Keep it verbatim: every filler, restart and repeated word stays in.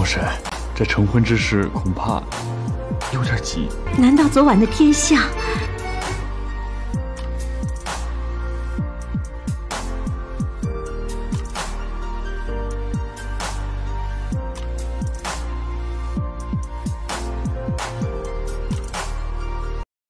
婶，这成婚之事恐怕有点急。 难道昨晚的天象